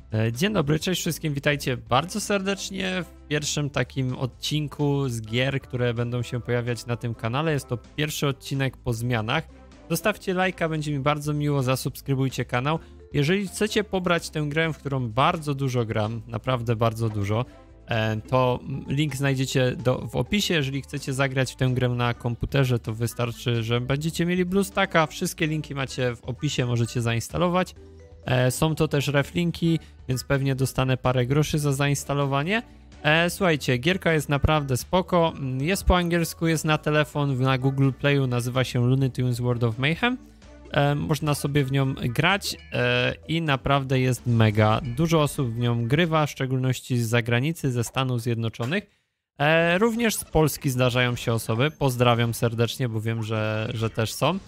Dzień dobry, cześć wszystkim, witajcie bardzo serdecznie w pierwszym takim odcinku z gier, które będą się pojawiać na tym kanale. Jest to pierwszy odcinek po zmianach. Zostawcie lajka, będzie mi bardzo miło, zasubskrybujcie kanał. Jeżeli chcecie pobrać tę grę, w którą bardzo dużo gram, naprawdę bardzo dużo, to link znajdziecie w opisie. Jeżeli chcecie zagrać w tę grę na komputerze, to wystarczy, że będziecie mieli BlueStacka. Wszystkie linki macie w opisie, możecie zainstalować. Są to też reflinki, więc pewnie dostanę parę groszy za zainstalowanie. Słuchajcie, gierka jest naprawdę spoko. Jest po angielsku, jest na telefon, na Google Playu, nazywa się Looney Tunes World of Mayhem. Można sobie w nią grać i naprawdę jest mega. Dużo osób w nią grywa, w szczególności z zagranicy, ze Stanów Zjednoczonych. Również z Polski zdarzają się osoby. Pozdrawiam serdecznie, bo wiem, że też są.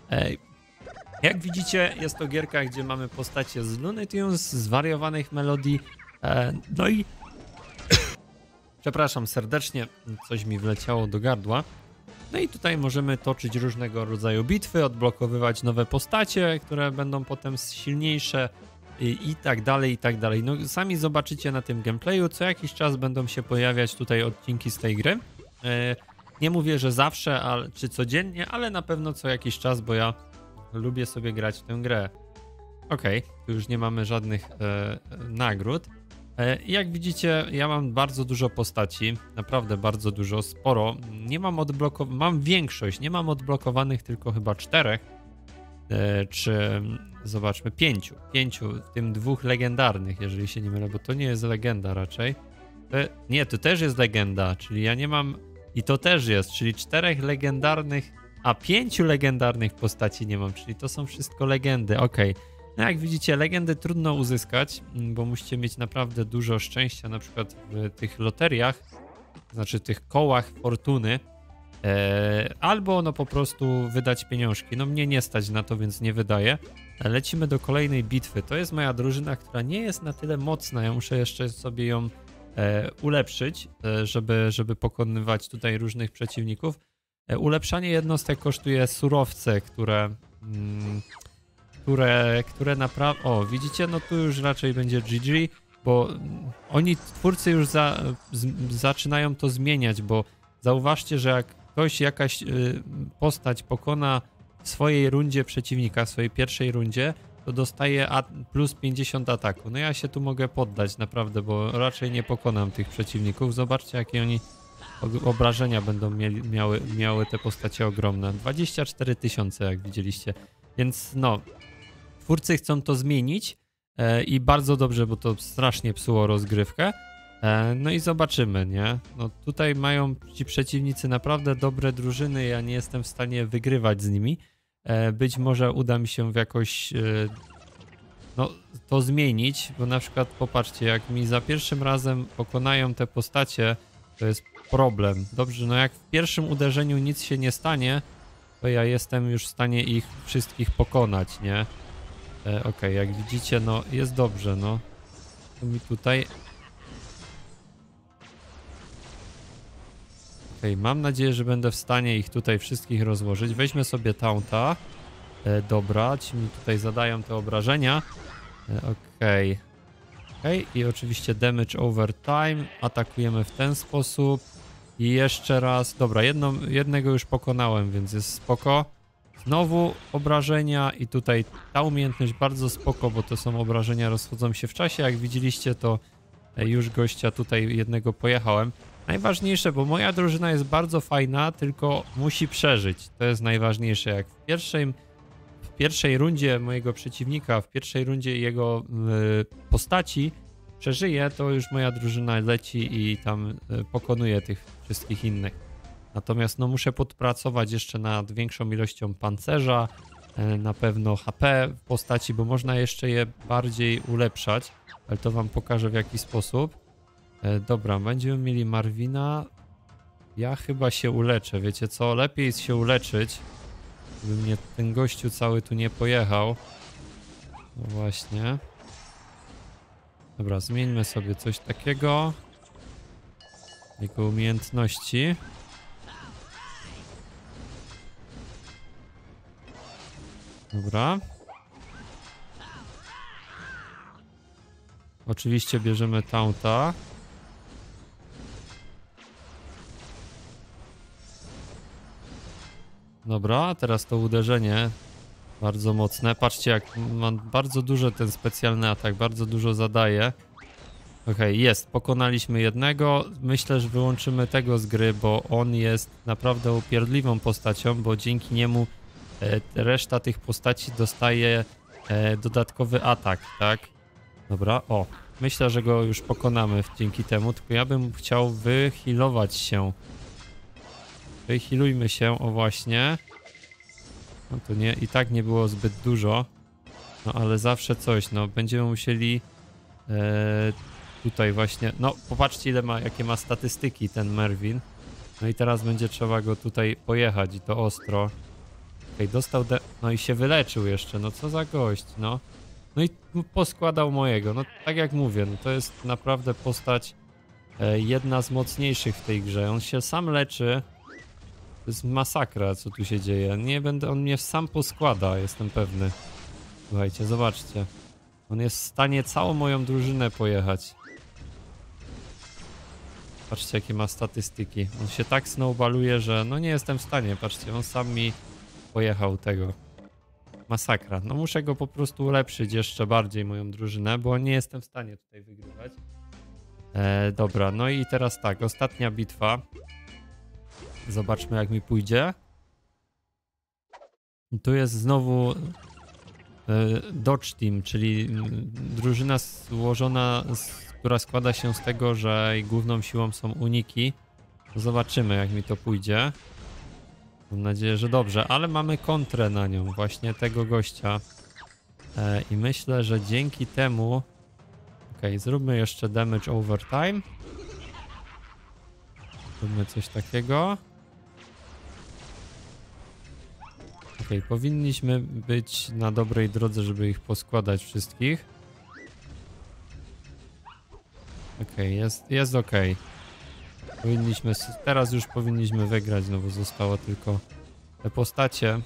Jak widzicie, jest to gierka, gdzie mamy postacie z Looney Tunes, zwariowanych melodii, no i przepraszam serdecznie, coś mi wleciało do gardła. No i tutaj możemy toczyć różnego rodzaju bitwy, odblokowywać nowe postacie, które będą potem silniejsze i tak dalej, i tak dalej. No sami zobaczycie na tym gameplayu, co jakiś czas będą się pojawiać tutaj odcinki z tej gry. Nie mówię, że zawsze, czy codziennie, ale na pewno co jakiś czas, bo ja lubię sobie grać w tę grę. Okej, tu już nie mamy żadnych nagród. Jak widzicie, ja mam bardzo dużo postaci, naprawdę bardzo dużo, sporo. Nie mam mam większość, nie mam odblokowanych tylko chyba 4, czy zobaczmy 5, w tym 2 legendarnych, jeżeli się nie mylę, bo to nie jest legenda raczej. Nie, to też jest legenda, czyli ja nie mam, i to też jest, czyli 4 legendarnych, a 5 legendarnych postaci nie mam, czyli to są wszystko legendy, okej. No jak widzicie, legendy trudno uzyskać, bo musicie mieć naprawdę dużo szczęścia, na przykład w tych loteriach, znaczy tych kołach fortuny, albo no po prostu wydać pieniążki. No mnie nie stać na to, więc nie wydaję. Lecimy do kolejnej bitwy. To jest moja drużyna, która nie jest na tyle mocna, ja muszę jeszcze sobie ją ulepszyć, żeby pokonywać tutaj różnych przeciwników. Ulepszanie jednostek kosztuje surowce, które naprawdę... O, widzicie? No tu już raczej będzie GG, bo twórcy już zaczynają to zmieniać, bo zauważcie, że jak jakaś postać pokona w swojej rundzie przeciwnika, w swojej pierwszej rundzie, to dostaje plus 50 ataku. No ja się tu mogę poddać naprawdę, bo raczej nie pokonam tych przeciwników. Zobaczcie, jakie oni obrażenia będą miały te postacie ogromne. 24 000, jak widzieliście. Więc no, twórcy chcą to zmienić i bardzo dobrze, bo to strasznie psuło rozgrywkę. No i zobaczymy, nie? No tutaj mają ci przeciwnicy naprawdę dobre drużyny, ja nie jestem w stanie wygrywać z nimi. Być może uda mi się no, to zmienić, bo na przykład popatrzcie, jak mi za pierwszym razem pokonają te postacie, to jest problem. Dobrze, no jak w pierwszym uderzeniu nic się nie stanie, to ja jestem już w stanie ich wszystkich pokonać, nie? Okej, jak widzicie, no jest dobrze, no. Tu mi tutaj... Mam nadzieję, że będę w stanie ich tutaj wszystkich rozłożyć. Weźmy sobie taunta. Dobra, ci mi tutaj zadają te obrażenia. Okej, i oczywiście damage over time. Atakujemy w ten sposób. I jeszcze raz. Dobra, jednego już pokonałem, więc jest spoko. Znowu obrażenia i tutaj ta umiejętność bardzo spoko, bo to są obrażenia, rozchodzą się w czasie. Jak widzieliście, to już gościa tutaj jednego pojechałem. Najważniejsze, bo moja drużyna jest bardzo fajna, tylko musi przeżyć. To jest najważniejsze. Jak w pierwszej rundzie mojego przeciwnika, w pierwszej rundzie jego postaci przeżyje, to już moja drużyna leci i tam pokonuje tych wszystkich innych. Natomiast no muszę podpracować jeszcze nad większą ilością pancerza, na pewno HP w postaci, bo można jeszcze je bardziej ulepszać, ale to wam pokażę w jaki sposób. Dobra, będziemy mieli Marvina. Ja chyba się uleczę, wiecie co? Lepiej jest się uleczyć, żeby mnie ten gościu cały tu nie pojechał. No właśnie. Dobra, zmieńmy sobie coś takiego. Jego umiejętności. Dobra. Oczywiście bierzemy taunta. Dobra, teraz to uderzenie bardzo mocne. Patrzcie, jak mam bardzo dużo ten specjalny atak, bardzo dużo zadaje. Okej, jest, pokonaliśmy jednego. Myślę, że wyłączymy tego z gry, bo on jest naprawdę upierdliwą postacią, bo dzięki niemu reszta tych postaci dostaje dodatkowy atak, tak? Dobra, o, myślę, że go już pokonamy dzięki temu, tylko ja bym chciał wyhealować się. Wyhealujmy się, o właśnie. No to nie, i tak nie było zbyt dużo. No ale zawsze coś, no będziemy musieli tutaj właśnie, no popatrzcie jakie ma statystyki ten Mervin. No i teraz będzie trzeba go tutaj pojechać i to ostro. Okej, dostał no i się wyleczył jeszcze, no co za gość, no. No i poskładał mojego, no tak jak mówię, no to jest naprawdę postać jedna z mocniejszych w tej grze. On się sam leczy. To jest masakra, co tu się dzieje. Nie będę, on mnie sam poskłada, jestem pewny. Słuchajcie, zobaczcie. On jest w stanie całą moją drużynę pojechać. Patrzcie, jakie ma statystyki. On się tak snowballuje, że no nie jestem w stanie. Patrzcie, on sam mi pojechał tego. Masakra. No muszę go po prostu ulepszyć jeszcze bardziej, moją drużynę, bo nie jestem w stanie tutaj wygrywać. Dobra, no i teraz tak, ostatnia bitwa. Zobaczmy, jak mi pójdzie. Tu jest znowu Dodge Team, czyli drużyna złożona, która składa się z tego, że jej główną siłą są uniki. Zobaczymy, jak mi to pójdzie. Mam nadzieję, że dobrze, ale mamy kontrę na nią, właśnie tego gościa. I myślę, że dzięki temu... Okej, zróbmy jeszcze damage overtime. Zróbmy coś takiego. Okej, powinniśmy być na dobrej drodze, żeby ich poskładać wszystkich. Okej, jest okej. Teraz już powinniśmy wygrać, no bo zostało tylko te postacie.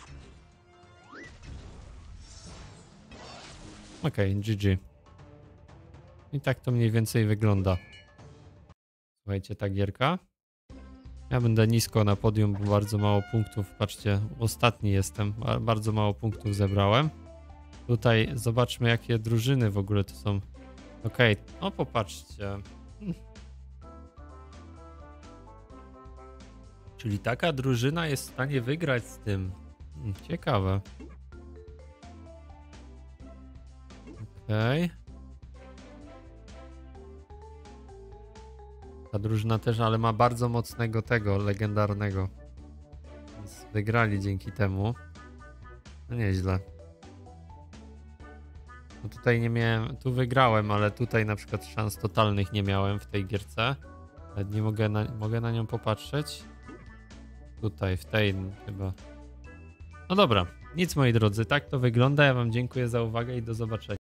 Okej, GG. I tak to mniej więcej wygląda. Słuchajcie, ta gierka. Ja będę nisko na podium, bo bardzo mało punktów. Patrzcie, ostatni jestem. Bardzo mało punktów zebrałem. Tutaj zobaczmy, jakie drużyny w ogóle to są. Okej, no popatrzcie. Czyli taka drużyna jest w stanie wygrać z tym. Ciekawe. Okej. Ta drużyna też, ale ma bardzo mocnego tego, legendarnego. Więc wygrali dzięki temu. No nieźle. No tutaj nie miałem, tu wygrałem, ale tutaj na przykład szans totalnych nie miałem w tej gierce. Nawet nie mogę na nią popatrzeć. Tutaj, w tej chyba. No dobra, nic moi drodzy, tak to wygląda. Ja wam dziękuję za uwagę i do zobaczenia.